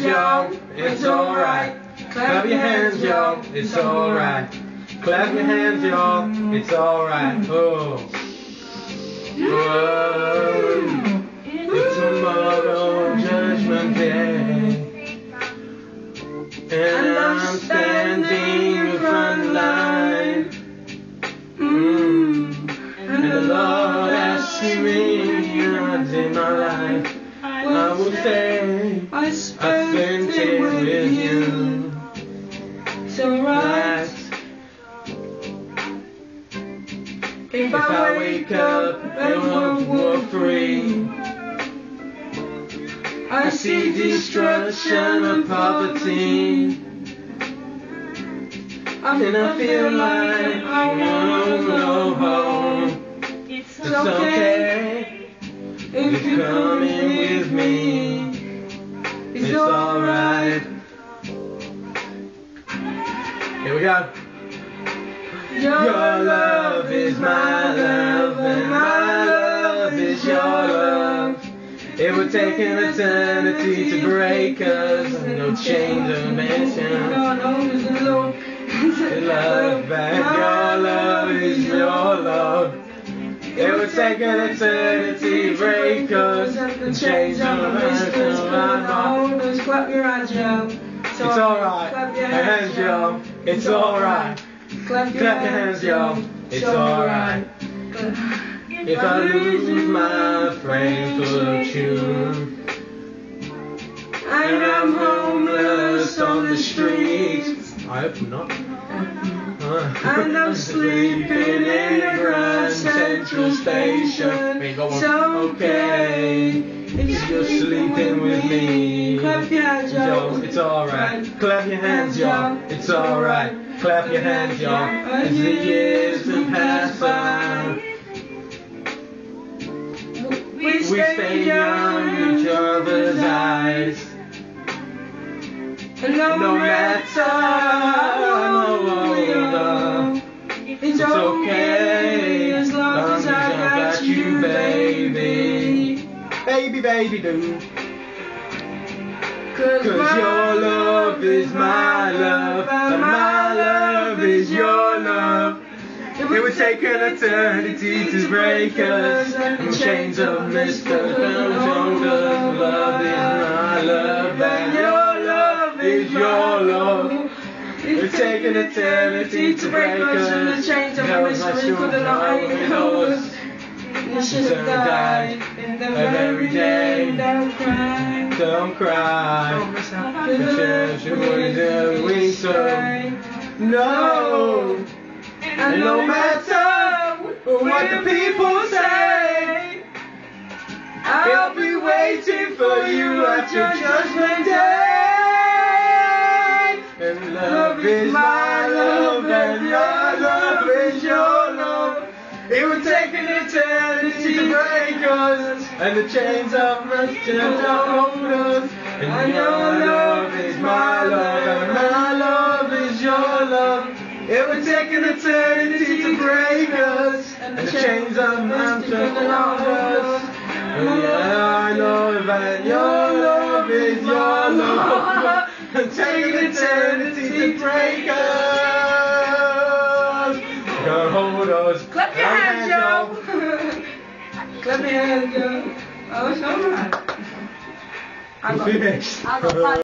y'all, it's alright. Clap your hands, y'all, it's alright. Clap your hands, y'all, it's alright. Oh. Whoa. It's tomorrow, Judgment Day. And I'm standing in the front line. And the Lord asks me in my life. I will say I spent it with you. It's alright. If I wake up and World War III, I see destruction and poverty, and I feel like I wanna go home. It's okay if you're coming with me. It's alright. Here we go. Your love is my love, and my love is your love. It would take an eternity to break us, no change of mission. Love back, your love is your love. It would take an eternity to break us, and change of mission. Clap your hands, yo. It's alright. Clap your hands, yo. It's alright. Clap your hands, y'all. It's alright. If I lose my frame fortune, and I'm homeless on the streets, I hope not. And I'm sleeping in the Grand Central Station. It's okay if you're sleeping with me. Clap your hands, y'all. It's alright. Clap your hands, y'all. It's alright. Clap your hands, y'all, as the years have passed by. We stay young in each other's eyes. And no matter how old, it's okay as long as I got you, baby. Baby, baby, do. Cause your love is my love, and my love is your love. It would take an eternity to break us, and chains of Mr. Shoulders. Love is my love, and your love is your love. It would take an eternity to break us, and the chains of mystery could not hold us. You should have died in the very day. Don't cry, don't cry. The church would we so no. And no matter what the people say, I'll be waiting for you at your judgment day. And love is my love, and your love is your love. It would take an eternity to break us, and the chains of resistance don't hold us. And your love is my love, and my love is your love. It would take an eternity to break us, and the chains of resistance don't hold us. And yeah, I know that your love is your love. It would take an eternity to break us. Don't hold us. Clap your hands, y'all. Clap your hands, y'all. Oh, it's alright. I'm finished.